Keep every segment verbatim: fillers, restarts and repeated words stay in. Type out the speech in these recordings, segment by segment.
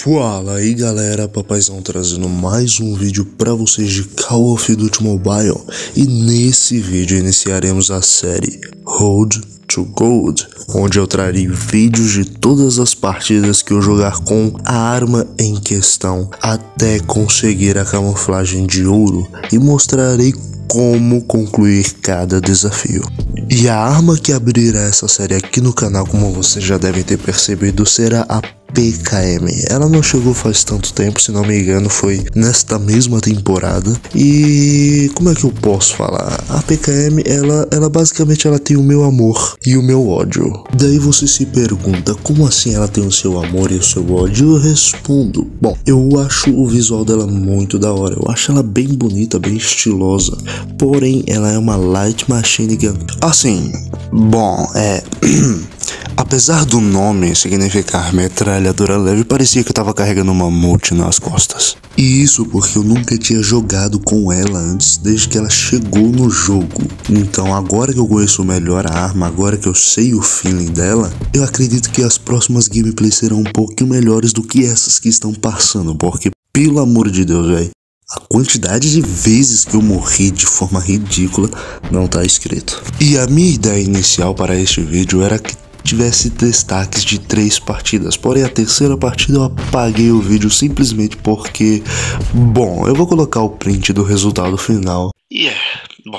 Fala aí galera, Papaizão trazendo mais um vídeo pra vocês de Call of Duty Mobile. E nesse vídeo iniciaremos a série Road to Gold, onde eu trarei vídeos de todas as partidas que eu jogar com a arma em questão até conseguir a camuflagem de ouro, e mostrarei como concluir cada desafio. E a arma que abrirá essa série aqui no canal, como vocês já devem ter percebido, será a P K M. Ela não chegou faz tanto tempo, se não me engano foi nesta mesma temporada. E como é que eu posso falar? A P K M, ela, ela basicamente ela tem o meu amor e o meu ódio. Daí você se pergunta, como assim ela tem o seu amor e o seu ódio? Eu respondo, bom, eu acho o visual dela muito da hora. Eu acho ela bem bonita, bem estilosa. Porém, ela é uma Light Machine Gun. Assim, bom, é... apesar do nome significar metralhadora leve, parecia que eu tava carregando uma multi nas costas. E isso porque eu nunca tinha jogado com ela antes, desde que ela chegou no jogo. Então agora que eu conheço melhor a arma, agora que eu sei o feeling dela, eu acredito que as próximas gameplays serão um pouquinho melhores do que essas que estão passando. Porque, pelo amor de Deus, velho, a quantidade de vezes que eu morri de forma ridícula não tá escrito. E a minha ideia inicial para este vídeo era que tivesse destaques de três partidas, porém a terceira partida eu apaguei o vídeo simplesmente porque, bom, eu vou colocar o print do resultado final. E é, bom,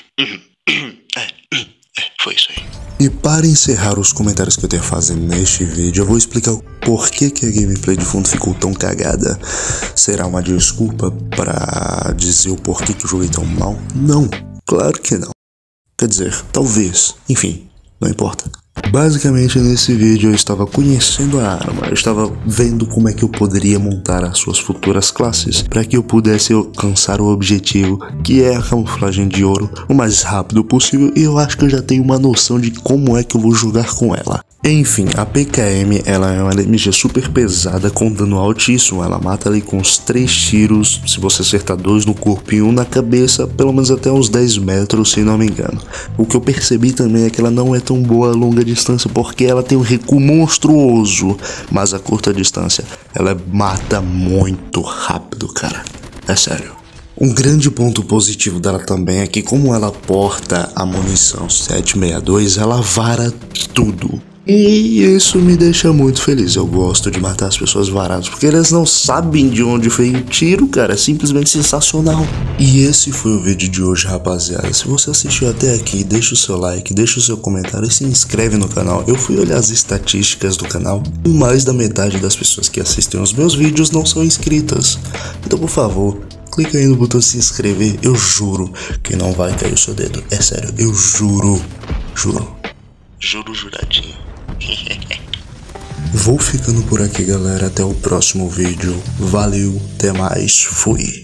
é, foi isso aí. E para encerrar os comentários que eu tenho a fazer neste vídeo, eu vou explicar o porquê que a gameplay de fundo ficou tão cagada. Será uma desculpa para dizer o porquê que eu joguei tão mal? Não, claro que não. Quer dizer, talvez, enfim, não importa. Basicamente nesse vídeo eu estava conhecendo a arma, eu estava vendo como é que eu poderia montar as suas futuras classes para que eu pudesse alcançar o objetivo, que é a camuflagem de ouro, o mais rápido possível, e eu acho que eu já tenho uma noção de como é que eu vou jogar com ela. Enfim, a P K M ela é uma L M G super pesada com dano altíssimo, ela mata ali com os três tiros, se você acertar dois no corpo e um na cabeça, pelo menos até uns dez metros, se não me engano. O que eu percebi também é que ela não é tão boa a longa distância, porque ela tem um recuo monstruoso, mas a curta distância ela mata muito rápido, cara, é sério. Um grande ponto positivo dela também é que, como ela porta a munição sete sessenta e dois, ela vara tudo. E isso me deixa muito feliz. Eu gosto de matar as pessoas varadas, porque elas não sabem de onde veio o tiro, cara. É simplesmente sensacional. E esse foi o vídeo de hoje, rapaziada. Se você assistiu até aqui, deixa o seu like, deixa o seu comentário e se inscreve no canal. Eu fui olhar as estatísticas do canal, mais da metade das pessoas que assistem os meus vídeos não são inscritas. Então, por favor, clica aí no botão se inscrever. Eu juro que não vai cair o seu dedo. É sério, eu juro. Juro. Juro juradinho. Vou ficando por aqui, galera. Até o próximo vídeo. Valeu, até mais. Fui.